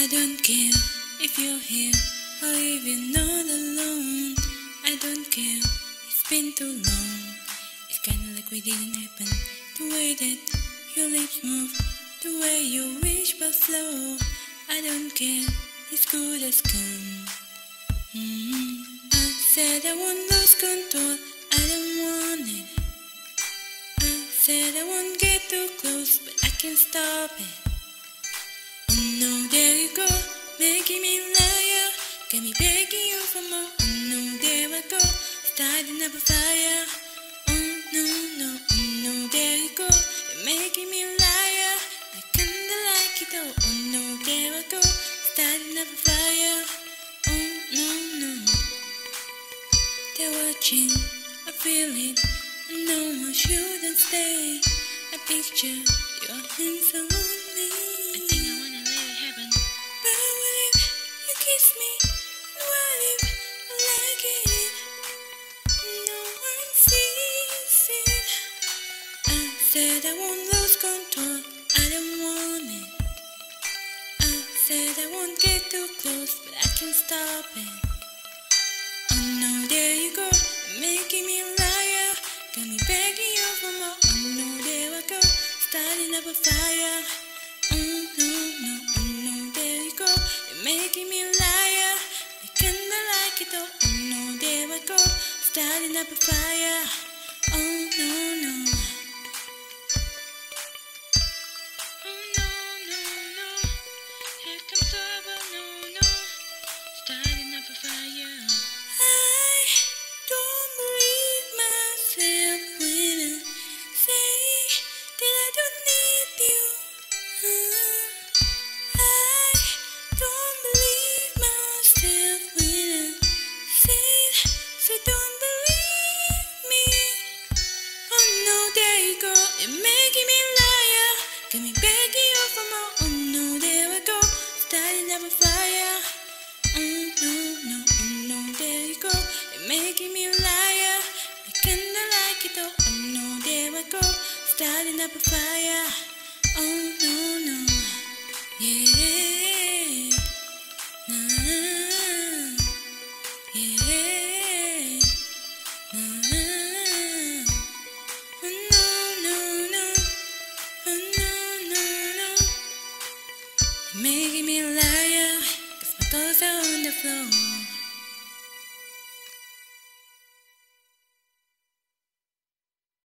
I don't care if you're here or if you're not alone. I don't care, it's been too long. It's kinda like we didn't happen. The way that your lips move, the way your whispers flow. I don't care, it's good as come. I said I won't lose control, I don't want it. I said I won't get too close, but I can't stop it. Oh no, there you go, making me liar. Got me begging you for more. Oh no, there I go, starting up a fire. Oh no, no, oh no, there you go, you're making me liar. I kinda like it though. Oh no, there I go, starting up a fire. Oh no, no, they're watching, I feel it. I know I shouldn't stay. I picture your hands on me. I think I wanna let it happen. But what if you kiss me? And what if I like it? No one sees it. I said I won't lose control, I don't want it. I said I won't get too close, but I can't stop it. Oh no, there you go, making me liar. Got me begging you for more. Oh no, there I go, starting up a fire. Oh no, no, oh no, there you go, you're making me liar. I kinda like it though. Oh no, there I go, starting up a fire. Oh no, no. Oh no, no, no, here comes trouble. No, no, starting up a fire. I don't believe myself when I say that I don't need you. I don't believe myself when I say it, so don't believe me. Oh no, there you go, you're making me liar. Got me begging you for more. Oh no, there I go, starting up a fire. Oh no, no, oh no, there you go, you're making me liar. I kinda like it though. Oh no, there I go, starting up a fire. Oh no, no, yeah.